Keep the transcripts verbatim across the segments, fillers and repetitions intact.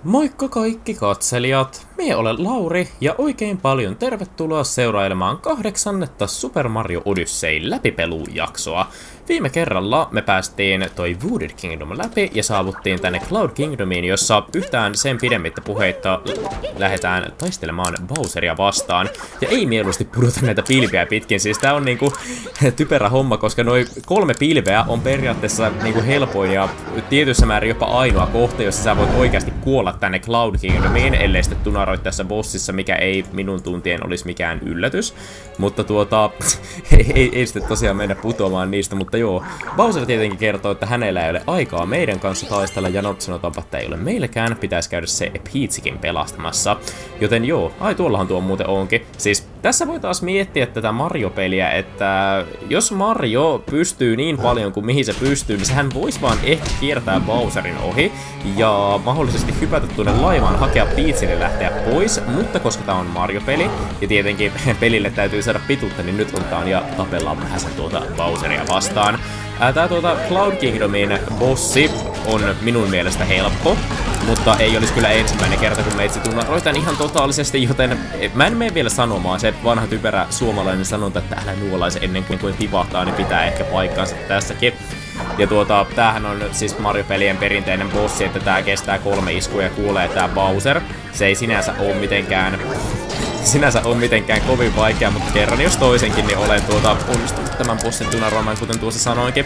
Moikka kaikki katselijat! Mie olen Lauri ja oikein paljon tervetuloa seurailemaan kahdeksannetta Super Mario Odyssey läpipelujaksoa. Viime kerralla me päästiin toi Wooded Kingdom läpi ja saavuttiin tänne Cloud Kingdomiin, jossa yhtään sen pidemmittä puheitta lähdetään taistelemaan Bowseria vastaan. Ja ei mieluusti pudota näitä pilviä pitkin, siis tää on niinku typerä homma, koska noi kolme pilveä on periaatteessa niinku helpoin ja tietyssä määrin jopa ainoa kohta, jossa sä voit oikeasti kuolla tänne Cloud Kingdomiin, ellei sitten tunaroit tässä bossissa, mikä ei minun tuntien olisi mikään yllätys. Mutta tuota, ei, ei, ei sitten tosiaan mennä putoamaan niistä, mutta joo. Bowser tietenkin kertoo, että hänellä ei ole aikaa meidän kanssa taistella, ja Not sanotaanpa, että ei ole meilläkään, pitäisi käydä se Peachikin pelastamassa. Joten joo, ai tuollahan tuo muuten onkin. Siis tässä voi taas miettiä tätä Mario-peliä, että jos Mario pystyy niin paljon kuin mihin se pystyy, niin sehän voisi vaan ehkä kiertää Bowserin ohi, ja mahdollisesti hypätä tuonne laivaan, hakea Peachille lähteä pois, mutta koska tää on Mario-peli, ja tietenkin pelille täytyy saada pituutta, niin nyt otetaan ja tapellaan vähän sen tuota Bowseria vastaan. Ää, tää tuota Cloud Kingdomin bossi on minun mielestä helppo, mutta ei olisi kyllä ensimmäinen kerta, kun meitsi tunnaroitan ihan totaalisesti, joten mä en mene vielä sanomaan. Se vanha typerä suomalainen sanonta, että älä nuolaise ennen kuin, kuin tipahtaa, niin pitää ehkä paikkaansa tässäkin. Ja tuota, tämähän on siis Mario-pelien perinteinen bossi, että tää kestää kolme iskua ja kuulee tää Bowser. Se ei sinänsä oo mitenkään... Sinänsä on mitenkään kovin vaikea, mutta kerran jos toisenkin, niin olen tuota onnistunut tämän bossin tunaroimaan, kuten tuossa sanoinkin.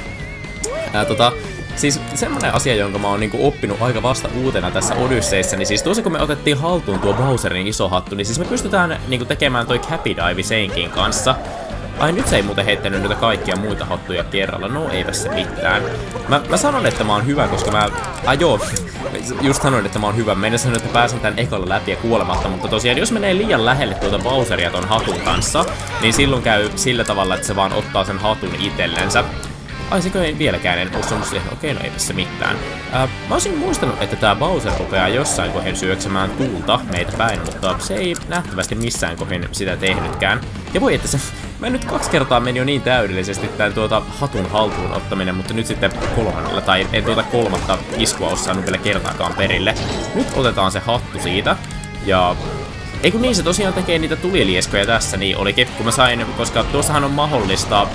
Ää, tota, siis semmonen asia, jonka mä oon niinku oppinut aika vasta uutena tässä Odysseyssä, niin siis tuossa kun me otettiin haltuun tuo Bowserin iso hattu, niin siis me pystytään niinku tekemään toi Happy Dive senkin kanssa. Ai nyt se ei muuten heittänyt niitä kaikkia muita hattuja kerralla, no eipä se mitään. Mä, mä sanon, että mä oon hyvä, koska mä... Ai joo, just sanoin, että mä oon hyvä. Mä en sanonut, että pääsen tän ekalla läpi ja kuolematta, mutta tosiaan jos menee liian lähelle tuota Bowseria ton hatun kanssa, niin silloin käy sillä tavalla, että se vaan ottaa sen hatun itsellensä. Ai sekö ei vieläkään en osunut siihen, okei no eipä se mitään. Ää, mä olisin muistanut, että tää Bowser rupeaa jossain kohin syöksemään tuulta meitä päin, mutta se ei nähtävästi missään kohin sitä tehnytkään. Ja voi että se... Mä nyt kaksi kertaa meni jo niin täydellisesti tän tuota hatun haltuun ottaminen, mutta nyt sitten kolmannella, tai en tuota kolmatta iskua oo saanut vielä kertaakaan perille. Nyt otetaan se hattu siitä, ja... Ei kun niin, se tosiaan tekee niitä tulilieskoja tässä, niin olikin, kun mä sain, koska tuossahan on mahdollista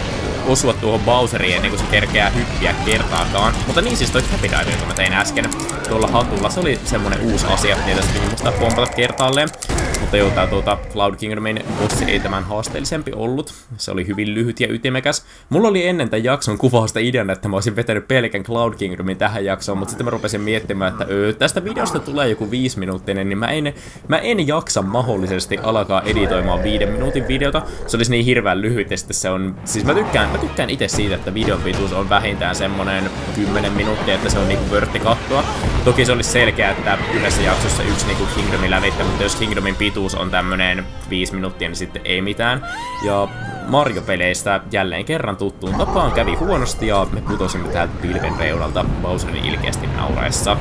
osua tuohon Bowseriin ennen kuin se kerkeää hyppiä kertaakaan. Mutta niin siis toi Happy Dive, jota mä tein äsken tuolla hatulla, se oli semmonen uusi asia, niin tästä piti musta pompata kertaalleen. Mutta joo, tää tuota Cloud Kingdomin bossi ei tämän haasteellisempi ollut. Se oli hyvin lyhyt ja ytimekäs. Mulla oli ennen tämän jakson kuvausta ideana, että mä olisin vetänyt pelkän Cloud Kingdomin tähän jaksoon, mutta sitten mä rupesin miettimään, että öö, tästä videosta tulee joku viisi minuuttinen, niin mä en, mä en jaksa mahdollisesti alkaa editoimaan viiden minuutin videota. Se olisi niin hirveän lyhyt ja sitten se on... Siis mä tykkään, mä tykkään itse siitä, että videon pituus on vähintään semmonen kymmenen minuuttia, että se on niinku vörtti kattoa. Toki se olisi selkeää, että yhdessä jaksossa yksi niinku Kingdomin lävittä, mutta jos Kingdomin pituus on tämmönen viisi minuuttia, niin sitten ei mitään. Ja Mario-peleistä jälleen kerran tuttuun tapaan kävi huonosti ja me putosimme täältä pilven reunalta Bowserin ilkeästi nauraessa.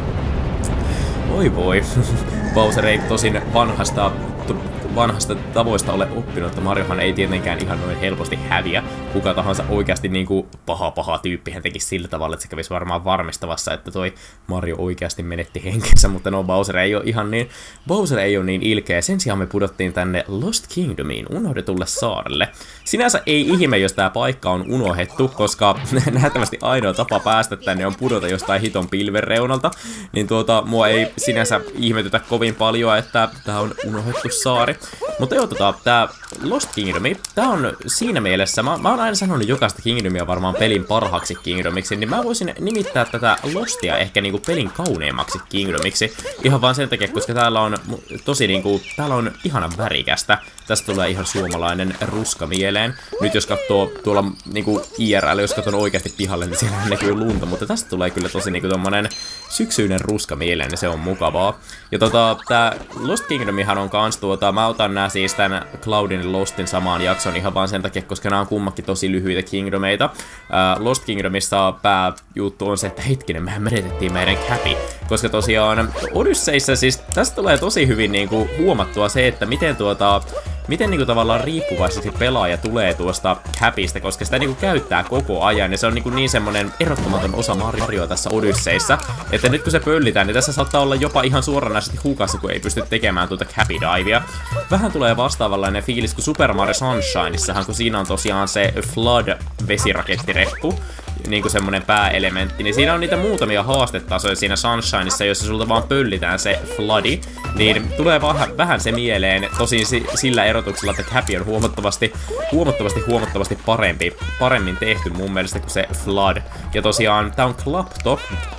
Voi voi. Bowser ei tosin vanhasta, vanhasta tavoista ole oppinut, että Mariohan ei tietenkään ihan noin helposti häviä. Kuka tahansa oikeasti niinku paha paha tyyppi hän tekisi sillä tavalla, että se kävisi varmaan varmistavassa, että toi Mario oikeasti menetti henkensä, mutta no Bowser ei ole ihan niin, Bowser ei ole niin ilkeä. Sen sijaan me pudottiin tänne Lost Kingdomiin, unohdetulle saarelle. Sinänsä ei ihme, jos tää paikka on unohdettu, koska nähtävästi ainoa tapa päästä tänne on pudota jostain hiton pilven reunalta, niin tuota, mua ei sinänsä ihmetytä kovin paljon, että tää on unohdettu saari. Mutta joo, tota, tää Lost Kingdomi, tää on siinä mielessä, mä, mä oon aina sanonut jokaista Kingdomia varmaan pelin parhaaksi Kingdomiksi, niin mä voisin nimittää tätä Lostia ehkä niinku pelin kauneimmaksi Kingdomiksi. Ihan vaan sen takia, koska täällä on tosi niinku, täällä on ihanan värikästä. Tästä tulee ihan suomalainen ruska mieleen. Nyt jos katsoo tuolla niinku I R L, jos katsoo oikeasti pihalle, niin siellä näkyy lunta, mutta tästä tulee kyllä tosi niinku tommonen syksyinen ruska mieleen, niin se on mukavaa. Ja tota, tää Lost Kingdomihan on kans tuota, mä otan nää siis tän Cloudin ja Lostin samaan jakson ihan vaan sen takia, koska nämä on kummakin tosi lyhyitä Kingdomeita. Uh, Lost Kingdomissa pääjuttu on se, että hetkinen, mehän menetettiin meidän Happy. Koska tosiaan Odysseyssä siis tästä tulee tosi hyvin niinku huomattua se, että miten tuota... miten niinku tavallaan riippuvaiseksi pelaaja tulee tuosta Capista, koska sitä niinku käyttää koko ajan, ja se on niinku niin semmonen erottamaton osa Marioa tässä Odysseissa, että nyt kun se pöllitään, niin tässä saattaa olla jopa ihan suoranaisesti hukassa, kun ei pysty tekemään tuota Capi-divea. Vähän tulee vastaavanlainen fiilis kuin Super Mario Sunshineissahan, kun siinä on tosiaan se Flood-vesirakettireppu, niinku semmonen pääelementti, niin siinä on niitä muutamia haastetasoja siinä Sunshineissa, jossa sulta vaan pöllitään se Floodi, niin tulee vähän, vähän se mieleen, tosin si sillä erotuksella, että Capi on huomattavasti, huomattavasti, huomattavasti parempi, paremmin tehty mun mielestä kuin se Flood. Ja tosiaan tää on Klapto,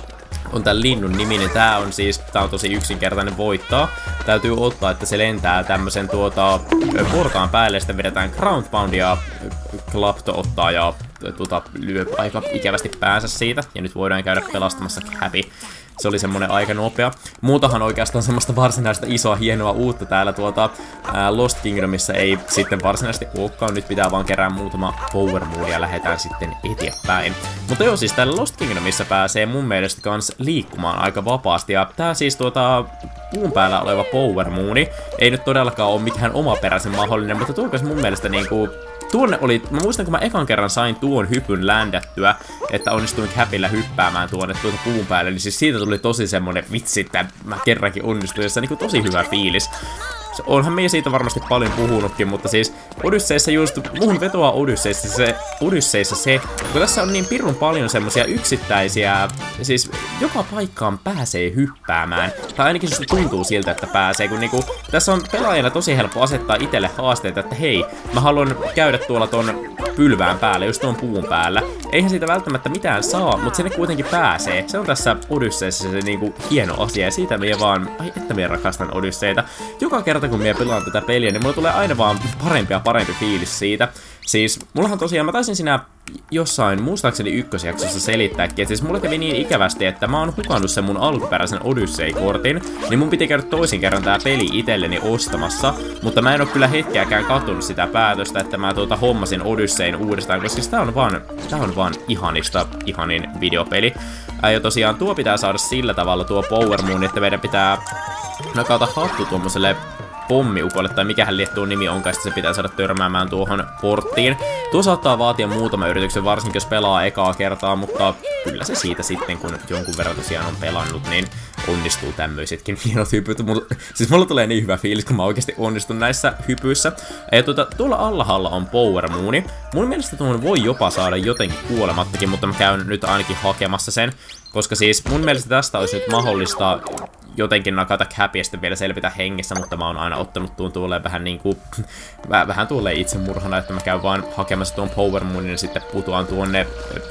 on tän linnun nimi, niin tää on siis, tää on tosi yksinkertainen voittaa. Täytyy ottaa, että se lentää tämmösen tuota portaan päälle, sitten vedetään Ground Pound ja Klapto ottaa ja tuota, lyö aika ikävästi päänsä siitä. Ja nyt voidaan käydä pelastamassa Capi. Se oli semmonen aika nopea. Muutahan oikeastaan semmoista varsinaista isoa hienoa uutta täällä tuota ää, Lost Kingdomissa ei sitten varsinaisesti olekaan. Nyt pitää vaan kerää muutama Power Moon ja lähdetään sitten eteenpäin. Mutta joo, siis täällä Lost Kingdomissa pääsee mun mielestä kans liikkumaan aika vapaasti. Ja tää siis tuota puun päällä oleva Power Mooni ei nyt todellakaan ole mikään omaperäisen mahdollinen, mutta tuo mun mielestä niinku tuonne oli, mä muistan kun mä ekan kerran sain tuon hypyn ländättyä, että onnistuin Capilla hyppäämään tuonne tuota puun päälle, niin siis siitä tuli tosi semmonen vitsi, että mä kerrankin onnistuin, ja se on niinku tosi hyvä fiilis. Onhan me siitä varmasti paljon puhunutkin, mutta siis Odysseissa just, muun vetoaa Odysseissa se, Odysseissa se, kun tässä on niin pirun paljon semmosia yksittäisiä, siis joka paikkaan pääsee hyppäämään, tai ainakin se tuntuu siltä, että pääsee, kun niinku, tässä on pelaajana tosi helppo asettaa itselle haasteita, että hei, mä haluan käydä tuolla ton pylvään päällä, just tuon puun päällä. Eihän siitä välttämättä mitään saa, mutta sinne kuitenkin pääsee. Se on tässä Odysseissa se niinku hieno asia, ja siitä minä vaan, ai että minä rakastan Odysseita. Joka kerta kun minä pelaan tätä peliä, niin mulla tulee aina vaan parempi ja parempi fiilis siitä. Siis, mullahan tosiaan, mä taisin siinä jossain, muistaakseni ykkösjaksossa selittääkin, että siis mulla kävi niin ikävästi, että mä oon hukannut sen mun alkuperäisen Odyssey-kortin, niin mun piti käydä toisin kerran tää peli itselleni ostamassa, mutta mä en oo kyllä hetkeäkään katsonut sitä päätöstä, että mä tuota hommasin Odysseyn uudestaan, koska siis tää on vaan, tää on vaan ihanista, ihanin videopeli. Ää, ja tosiaan tuo pitää saada sillä tavalla tuo Power Moon, että meidän pitää nakata hattu tuommoiselle pommiukolle, tai mikähän liettuun nimi onkaan, se pitää saada törmäämään tuohon porttiin. Tuo saattaa vaatia muutama yrityksen, varsinkin jos pelaa ekaa kertaa, mutta kyllä se siitä sitten, kun jonkun verran tosiaan on pelannut, niin onnistuu tämmöisetkin hienot hypyt. Siis mulla tulee niin hyvä fiilis, kun mä oikeasti onnistun näissä hypyissä. Ja tuota, tuolla Allahalla on Power Mooni. Mun mielestä tuon voi jopa saada jotenkin kuolemattakin, mutta mä käyn nyt ainakin hakemassa sen. Koska siis mun mielestä tästä olisi nyt mahdollista jotenkin nakata Capi ja sitten vielä selvitä hengissä, mutta mä oon aina ottanut tuon tuolle vähän niinku, vähän tuolle itsemurhana, että mä käyn vaan hakemassa tuon Power Moonin ja sitten putoan tuonne,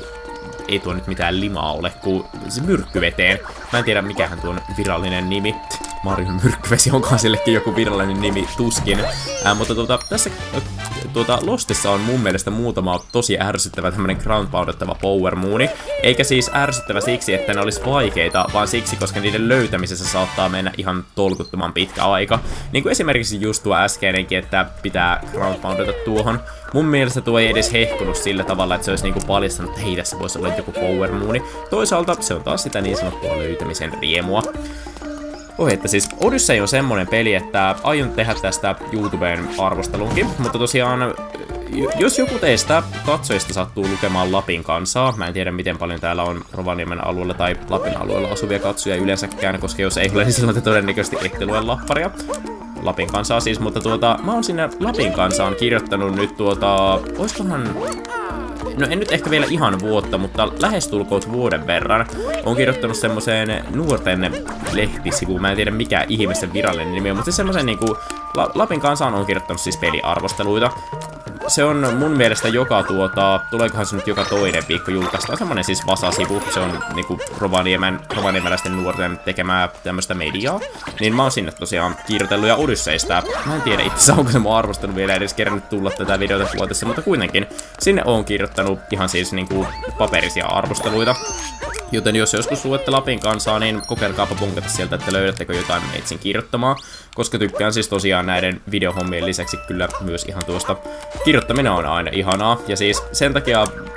ei tuo nyt mitään limaa ole, kuin se myrkkyveteen. Mä en tiedä mikähän tuon virallinen nimi. Marion myrkkyvesi onkaan sillekin joku virallinen nimi, tuskin. Ää, mutta tuota, tässä tuota, Lostissa on mun mielestä muutama tosi ärsyttävä tämmönen ground poundettava Power Mooni. Eikä siis ärsyttävä siksi, että ne olisi vaikeita, vaan siksi, koska niiden löytämisessä saattaa mennä ihan tolkuttoman pitkä aika. Niin kuin esimerkiksi just tuo äskeinenkin, että pitää ground poundata tuohon. Mun mielestä tuo ei edes hehkunut sillä tavalla, että se olisi niinku paljastanut, että hei, tässä voisi olla joku Power Mooni. Toisaalta se on taas sitä niin sanottua löytämisen riemua. Oi, että siis Odyssey on semmonen peli, että aion tehdä tästä YouTubeen arvostelunkin, mutta tosiaan, jos joku teistä katsojista sattuu lukemaan Lapin kansaa, mä en tiedä miten paljon täällä on Rovaniemen alueella tai Lapin alueella asuvia katsojia yleensäkään, koska jos ei ole, niin silloin te todennäköisesti ette lue lapparia. Lapin kansaa siis, mutta tuota, mä oon sinne Lapin kansaan kirjoittanut nyt tuota, oiskohan, no en nyt ehkä vielä ihan vuotta, mutta lähestulkoon vuoden verran on kirjoittanut semmoseen nuorten lehtisivuun, mä en tiedä mikä ihmisten virallinen nimi on, mutta siis semmosen niinku, La Lapin kansaan on kirjoittanut siis peliarvosteluita. Se on mun mielestä joka tuota, tuleekohan se nyt joka toinen viikko julkaistaan, semmonen siis Vasa-sivu, se on niinku Rovaniemen, rovaniemeläisten nuorten tekemää tämmöstä mediaa. Niin mä oon sinne tosiaan kirjoitellut ja Odysseista, mä en tiedä itse onko se mun arvostelu vielä edes kerännyt tulla tätä videota vuotessa, mutta kuitenkin sinne oon kirjoittanut ihan siis niinku paperisia arvosteluita. Joten jos joskus luette Lapin kansaa, niin kokeilkaapa punkata sieltä, että löydättekö jotain meitsin kirjoittamaa. Koska tykkään siis tosiaan näiden videohommien lisäksi kyllä myös ihan tuosta kirjoittaminen on aina ihanaa. Ja siis sen takia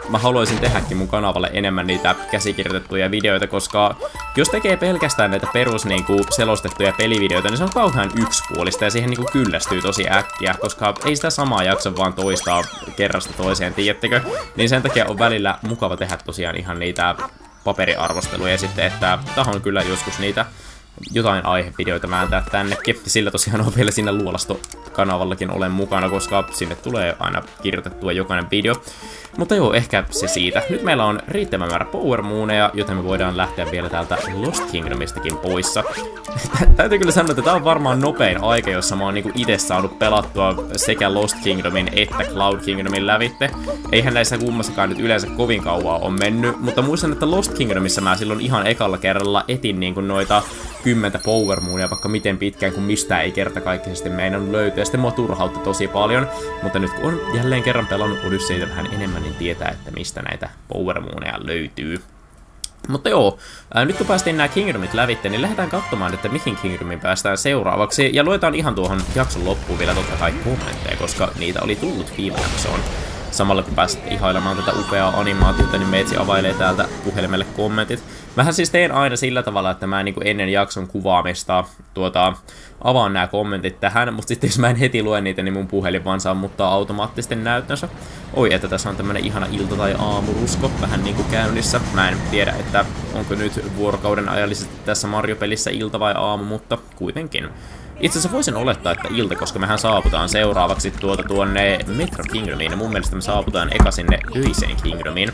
mä haluaisin tehdäkin mun kanavalle enemmän niitä käsikirjoitettuja videoita, koska jos tekee pelkästään näitä perus niinku selostettuja pelivideoita, niin se on kauhean yksipuolista ja siihen niinku kyllästyy tosi äkkiä, koska ei sitä samaa jaksa vaan toistaa kerrasta toiseen, tiedättekö? Niin sen takia on välillä mukava tehdä tosiaan ihan niitä paperiarvosteluja ja sitten, että tahon kyllä joskus niitä jotain aihevideoita vääntää tännekin. Sillä tosiaan on vielä siinä Luolasto-kanavallakin olen mukana, koska sinne tulee aina kirjoitettua jokainen video. Mutta joo, ehkä se siitä. Nyt meillä on riittävä määrä Power Mooneja, joten me voidaan lähteä vielä täältä Lost Kingdomistakin poissa. Täytyy kyllä sanoa, että tää on varmaan nopein aika, jossa mä oon niinku ite saanut pelattua sekä Lost Kingdomin että Cloud Kingdomin lävitte. Eihän näissä kummassakaan nyt yleensä kovin kauaa on mennyt, mutta muistan, että Lost Kingdomissa mä silloin ihan ekalla kerralla etin niinku noita kymmentä Power Moonia vaikka miten pitkään, kun mistään ei kertakaikkisesti meinannut löytyä. Ja sitten mua turhautti tosi paljon, mutta nyt kun on jälleen kerran pelannut Odysseita vähän enemmän, niin tietää, että mistä näitä Power Mooneja löytyy. Mutta joo, ää, nyt kun päästiin nämä Kingdomit lävitte, niin lähdetään katsomaan, että mihin Kingdomiin päästään seuraavaksi. Ja luetaan ihan tuohon jakson loppuun vielä totta kai kommentteja, koska niitä oli tullut viime jaksoon. Samalla kun pääset ihailemaan tätä upeaa animaatiota, niin Meitsi availee täältä puhelimelle kommentit. Mähän siis teen aina sillä tavalla, että mä niin kuin ennen jakson kuvaamista tuota, avaan nämä kommentit tähän, mutta sitten jos mä en heti lue niitä, niin mun puhelin vaan sammuttaa automaattisesti näyttönsä. Oi, että tässä on tämmönen ihana ilta- tai aamurusko vähän niinku käynnissä. Mä en tiedä, että onko nyt vuorokauden ajallisesti tässä Mario-pelissä ilta vai aamu, mutta kuitenkin. Itse asiassa voisin olettaa, että ilta, koska mehän saaputaan seuraavaksi tuota tuonne Metro Kingdomiin, ja mun mielestä me saaputaan eka sinne öiseen Kingdomiin.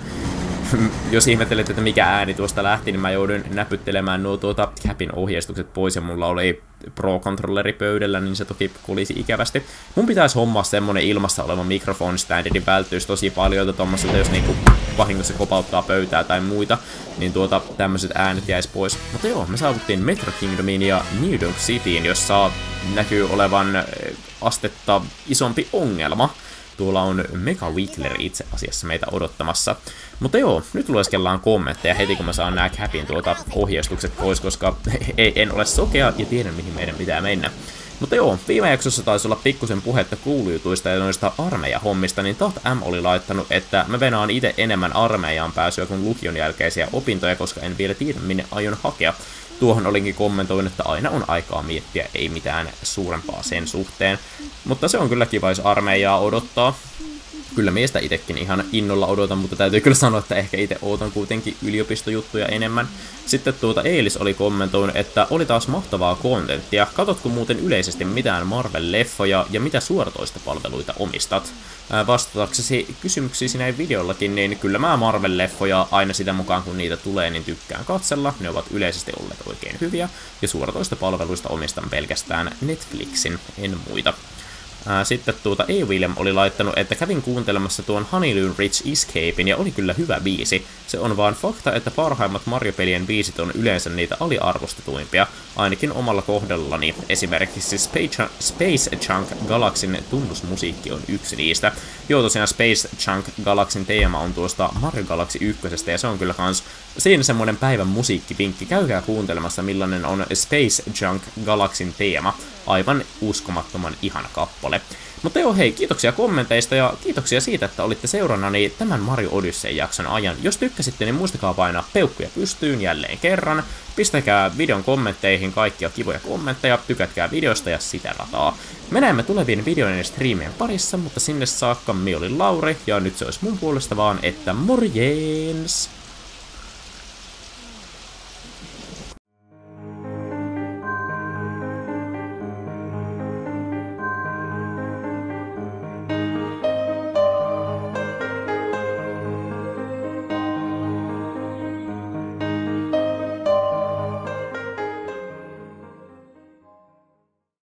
Jos ihmettelet, että mikä ääni tuosta lähti, niin mä joudun näpyttelemään nuo tuota Capin ohjeistukset pois, ja mulla oli Pro-controlleri pöydällä, niin se toki kolisi ikävästi. Mun pitäisi hommaa semmonen ilmassa oleva mikrofonistandi, niin välttyisi tosi paljon tommoselta, jos niinku vahingossa kopauttaa pöytää tai muita, niin tuota tämmöiset äänet jäis pois. Mutta joo, me saavuttiin Metro Kingdomiin ja New Donk Cityin, jossa näkyy olevan astetta isompi ongelma. Tuolla on Mega Wiggler itse asiassa meitä odottamassa. Mutta joo, nyt lueskellaan kommentteja heti kun mä saan nää Capin tuota ohjeistukset pois, koska ei, en ole sokea ja tiedän mihin meidän pitää mennä. Mutta joo, viime jaksossa taisi olla pikkusen puhetta kuulujutuista ja noista armeijahommista, niin Taht M oli laittanut, että mä venaan itse enemmän armeijaan pääsyä kuin lukion jälkeisiä opintoja, koska en vielä tiedä minne aion hakea. Tuohon olinkin kommentoinut, että aina on aikaa miettiä, ei mitään suurempaa sen suhteen. Mutta se on kyllä kiva, jos armeijaa odottaa. Kyllä miestä itekin ihan innolla odotan, mutta täytyy kyllä sanoa, että ehkä itse ootan kuitenkin yliopistojuttuja enemmän. Sitten tuota Eilis oli kommentoinut, että oli taas mahtavaa kontenttia. Katotko muuten yleisesti mitään Marvel-leffoja ja mitä suoratoistopalveluita omistat? Ää, vastataksesi kysymyksiisi näin videollakin, niin kyllä mä Marvel-leffoja aina sitä mukaan kun niitä tulee, niin tykkään katsella. Ne ovat yleisesti olleet oikein hyviä. Ja suoratoistopalveluista omistan pelkästään Netflixin, en muita. Sitten tuota A. William oli laittanut, että kävin kuuntelemassa tuon Honeydew Ridge Escapein ja oli kyllä hyvä biisi. Se on vaan fakta, että parhaimmat Mario-pelien biisit on yleensä niitä aliarvostetuimpia, ainakin omalla kohdallani. Esimerkiksi Space, Space Chunk Galaxyn tunnusmusiikki on yksi niistä. Joo, tosiaan Space Chunk Galaxyn teema on tuosta Mario Galaxy ykkösestä ja se on kyllä kans siinä semmonen päivän musiikkipinkki. Käykää kuuntelemassa millainen on Space Chunk Galaxyn teema. Aivan uskomattoman ihana kappale. Mutta joo hei, kiitoksia kommenteista ja kiitoksia siitä, että olitte seurannani tämän Mario Odyssey jakson ajan. Jos tykkäsitte, niin muistakaa painaa peukkuja pystyyn jälleen kerran. Pistäkää videon kommentteihin kaikkia kivoja kommentteja, tykätkää videosta ja sitä rataa. Me näemme tulevien videoiden ja striimien parissa, mutta sinne saakka minä olin Lauri ja nyt se olisi mun puolesta vaan, että morjens!